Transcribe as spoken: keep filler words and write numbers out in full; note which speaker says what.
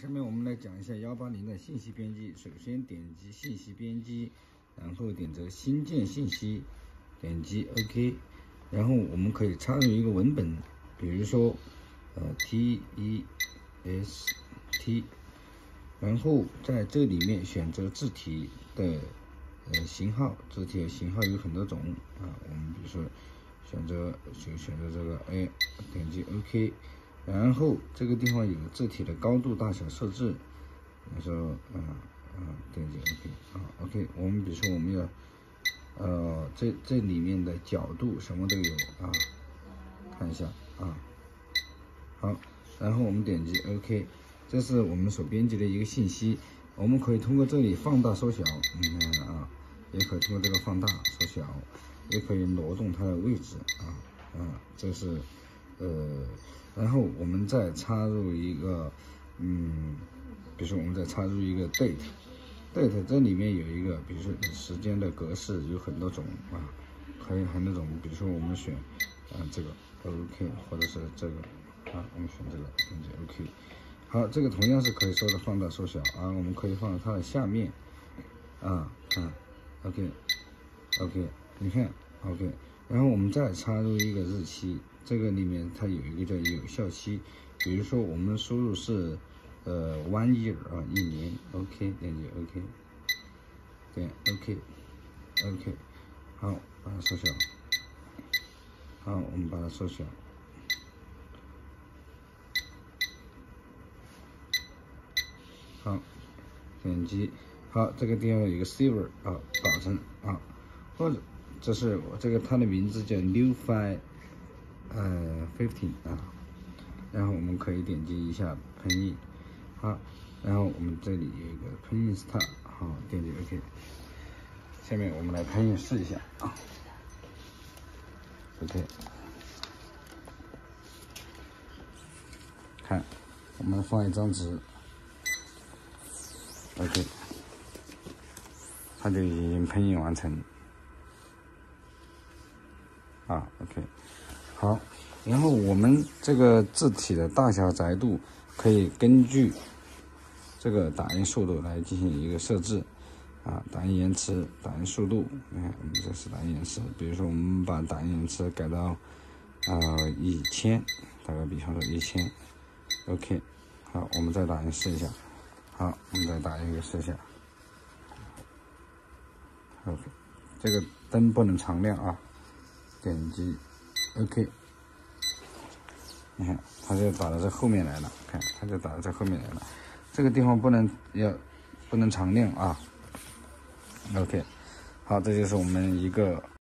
Speaker 1: 下面我们来讲一下幺八零的信息编辑。首先点击信息编辑，然后点择新建信息，点击 OK， 然后我们可以插入一个文本，比如说呃 T E S T， 然后在这里面选择字体的呃型号，字体的型号有很多种啊，我们比如说选择就选择这个 A， 点击 OK。然后这个地方有字体的高度大小设置，比如说，啊、呃、啊，点击 OK 啊 OK。我们比如说我们要，呃，这这里面的角度什么都有啊，看一下啊。好，然后我们点击 OK， 这是我们所编辑的一个信息。我们可以通过这里放大缩小，你看啊，也可以通过这个放大缩小，也可以挪动它的位置啊啊，这是。呃，然后我们再插入一个，嗯，比如说我们再插入一个 date，date 这里面有一个，比如说时间的格式有很多种啊，还有很多种，比如说我们选，啊这个 OK， 或者是这个，啊我们选这个，点击 OK。好，这个同样是可以说的放大缩小啊，我们可以放到它的下面，啊啊 OK OK， 你看 OK， 然后我们再插入一个日期。这个里面它有一个叫有效期，比如说我们输入是呃 one year 啊一年 ，OK， 点击 OK， 点 OK OK， 好，把它缩小，好，我们把它缩小，好，点击，好，这个地方有一个 silver 啊，保存啊，或者这是我这个它的名字叫 new file。呃 fifteen 啊，然后我们可以点击一下喷印，好，然后我们这里有一个喷印 start， 好，点击 OK。下面我们来喷印试一下啊 ，OK， 看，我们放一张纸 ，OK， 它就已经喷印完成，啊 ，OK。好，然后我们这个字体的大小窄度可以根据这个打印速度来进行一个设置啊，打印延迟、打印速度，你看我们这是打印延迟，比如说我们把打印延迟改到呃一千，打个比方说一千 ，OK， 好，我们再打印试一下，好，我们再打印一个试一下 ，OK， 这个灯不能常亮啊，点击。OK， 你看，它就打到这后面来了，看，它就打到这后面来了。这个地方不能要不能常亮啊。OK， 好，这就是我们一个。